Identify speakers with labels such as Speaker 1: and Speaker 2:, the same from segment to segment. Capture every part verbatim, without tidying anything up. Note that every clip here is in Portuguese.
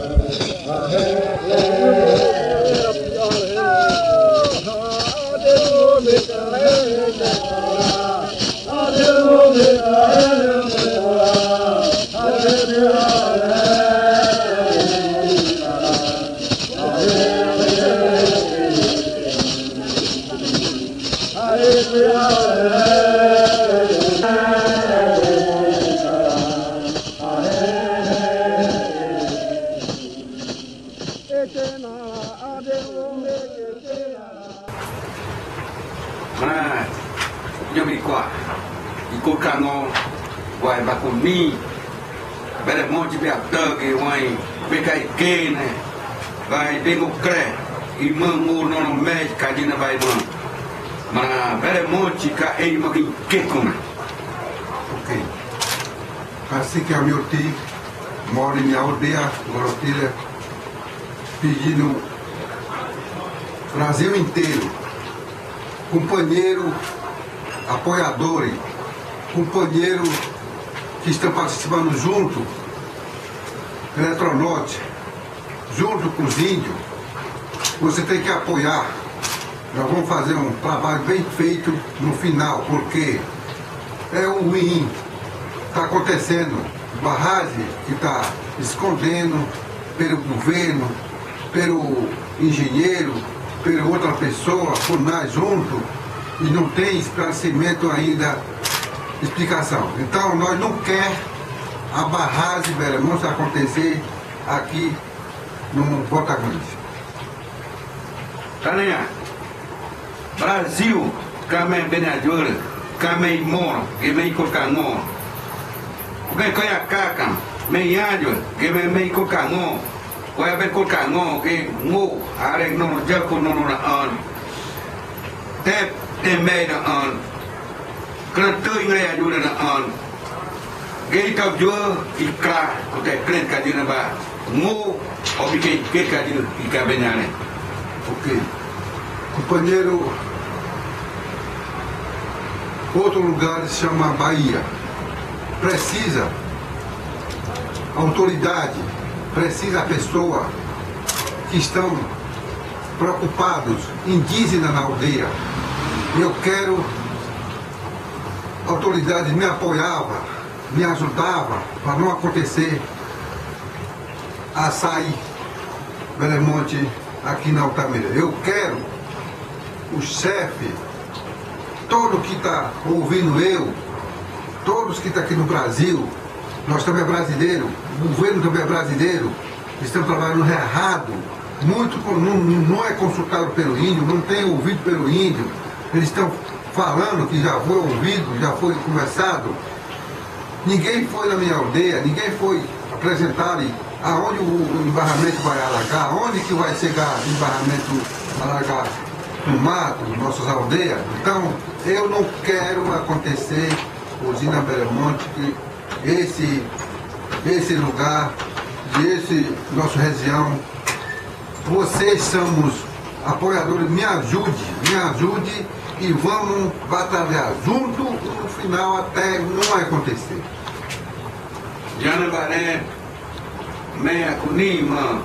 Speaker 1: Mana yang berikuah ikut kango wai bakuni bere monte be atag wai bekai kene vai democrat e mangu no me kadina vai bom mana bere monte ka ei magi kekuna.
Speaker 2: Ok, assim que a meu tio mora em minha aldeia, Gorotira, pedindo Brasil inteiro, companheiro, apoiadores, companheiro que estão participando junto, Eletronorte, junto com os índios, você tem que apoiar. Nós vamos fazer um trabalho bem feito no final, porque é um ruim, está acontecendo, barragem que está escondendo pelo governo, pelo engenheiro, pela outra pessoa, por nós juntos, e não tem esclarecimento ainda, explicação. Então nós não queremos a barragem Belemonte acontecer aqui no Botaguense.
Speaker 1: Tania, Brasil, kami benador, kami mor, kami kokangor. Kami kaya kakam, meiadio, kami mei kokangor. Kaya ben kokangor, ke ngo, arek nono jako nono na an. Tep te mei na an. Kretui ngai adu na an. Gei tau jua ika, kote kren kadina ba. Ngo, obike ke kadina ika benane.
Speaker 2: Ok. Companheiro, outro lugar se chama Bahia. Precisa autoridade, precisa a pessoa que estão preocupados, indígenas na aldeia. Eu quero autoridade me apoiava, me ajudava para não acontecer a sair Belemonte aqui na Altamira. Eu quero o chefe, todo que está ouvindo eu, todos que estão aqui no Brasil, nós também é brasileiro, o governo também é brasileiro, estão trabalhando errado, muito, não, não é consultado pelo índio, não tem ouvido pelo índio, eles estão falando que já foi ouvido, já foi conversado. Ninguém foi na minha aldeia, ninguém foi apresentar aonde o embarramento vai alagar, aonde que vai chegar o embarramento alagar no mato, nossas aldeias. Então, eu não quero acontecer usina Belemonte, que esse, esse lugar, esse nossa região, vocês somos apoiadores, me ajude, me ajude e vamos batalhar junto no final até não acontecer.
Speaker 1: Jana Baré, meia kunima,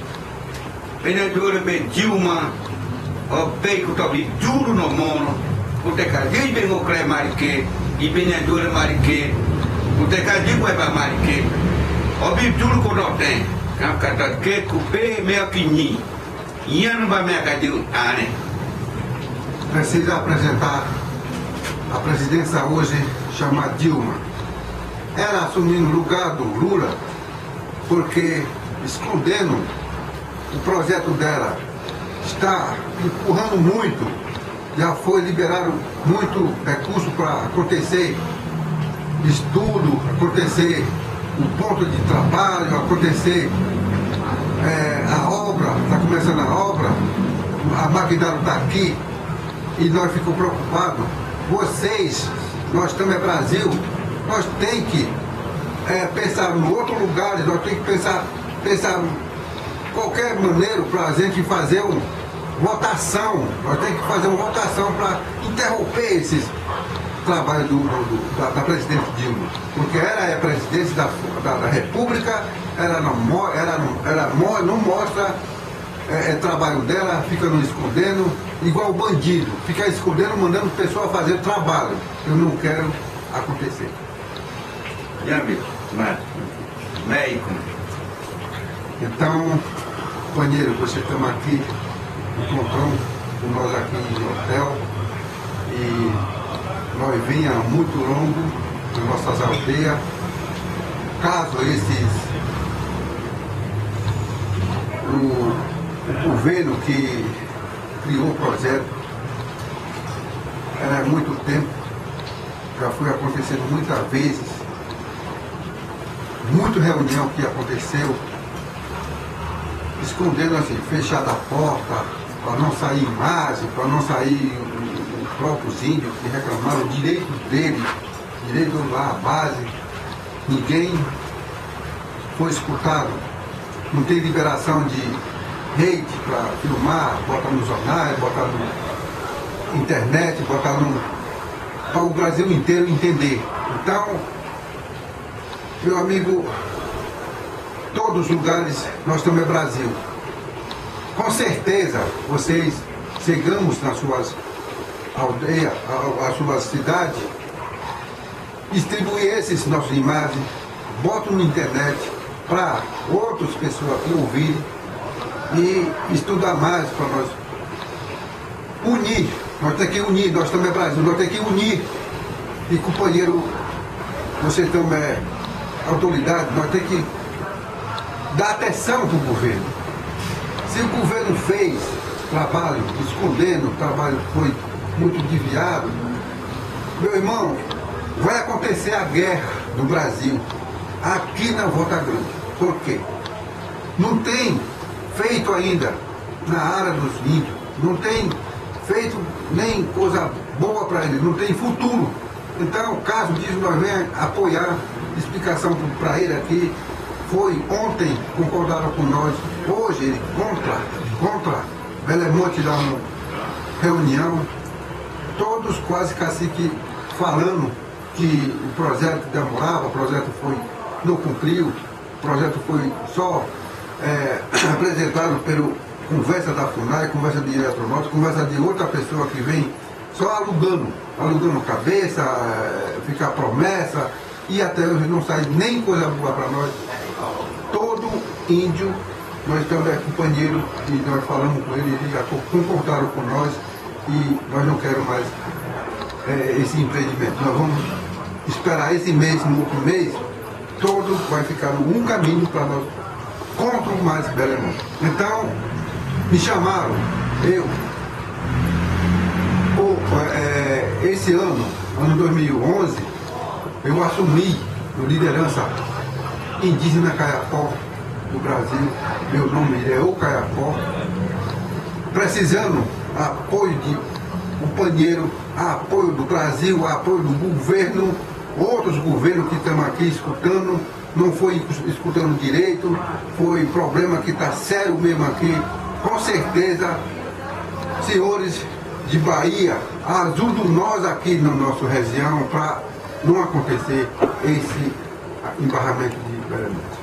Speaker 1: penadora be Dilma, o beco tobi juro no mono, o tecadinho bem o creme marique, e penadora marique, o tecadinho é para marique, o bi juro com o tem, cata que cupê meia quini, e ano vai meia cadinho ane.
Speaker 2: Precisa apresentar a presidência hoje chamada Dilma. Ela assumindo o lugar do Lula porque escondendo o projeto dela, está empurrando muito, já foi liberado muito recurso para acontecer estudo, acontecer o ponto de trabalho, acontecer é, a obra, está começando a obra, a maquinário está aqui e nós ficamos preocupados. Vocês, nós também é Brasil, nós tem que é, pensar em outros lugares, nós temos que pensar, pensar qualquer maneira para a gente fazer uma votação, nós temos que fazer uma votação para interromper esses trabalhos do, do, da, da presidente Dilma, porque ela é presidente da, da, da República, ela não, ela não, ela é, é trabalho dela, fica nos escondendo, igual bandido, ficar escondendo, mandando pessoa fazer trabalho. Eu não quero acontecer.
Speaker 1: Já viu, mas médico.
Speaker 2: Então, companheiro, você estamos aqui, encontramos com nós aqui no hotel e nós vinha muito longo de nossas aldeias. Caso esses, o, o governo que criou o projeto, é muito tempo, já foi acontecendo muitas vezes, muita reunião que aconteceu, escondendo assim, fechada a porta, para não sair imagem, para não sair os próprios índios que reclamaram o direito deles, direito lá à base. Ninguém foi escutado, não tem liberação de hate para filmar, botar nos jornais, botar na internet, botar no, para o Brasil inteiro entender. Então, meu amigo, todos os lugares nós temos Brasil. Com certeza vocês chegamos nas suas aldeias, às suas cidades, distribuir esses nossas imagens, botam na internet para outras pessoas que ouvirem e estudar mais para nós unir. Nós temos que unir, nós também é Brasil, nós temos que unir. E companheiro, você também é autoridade, nós temos que dar atenção para o governo. Se o governo fez trabalho escondendo, o trabalho foi muito desviado, meu irmão, vai acontecer a guerra no Brasil, aqui na Volta Grande. Por quê? Não tem feito ainda na área dos índios, não tem feito nem coisa boa para eles, não tem futuro. Então, caso disso, nós venhamos apoiar, explicação para ele aqui. Foi ontem, concordaram com nós, hoje ele contra, contra Belemonte lá na reunião, todos quase cacique falando que o projeto demorava, o projeto foi, não cumpriu, o projeto foi só é, apresentado pela conversa da FUNAI, conversa de Eletronorte, conversa de outra pessoa que vem só alugando, alugando cabeça, é, ficar promessa, e até hoje não sai nem coisa boa para nós. Todo índio, nós estamos é, companheiro, e nós falamos com ele, eles já concordaram com nós, e nós não queremos mais é, esse empreendimento. Nós vamos esperar esse mês, no outro mês, todo vai ficar um caminho para nós contra o mais Belemonte. Então, me chamaram, eu, o, é, esse ano, ano dois mil e onze, eu assumi a liderança indígena Caiapó do Brasil, meu nome é O Caiapó, precisando apoio de companheiro, apoio do Brasil, apoio do governo, outros governos que estão aqui escutando, não foi escutando direito, foi problema que está sério mesmo aqui, com certeza, senhores de Bahia, ajudam nós aqui na nossa região para não acontecer esse embarramento de Belemonte.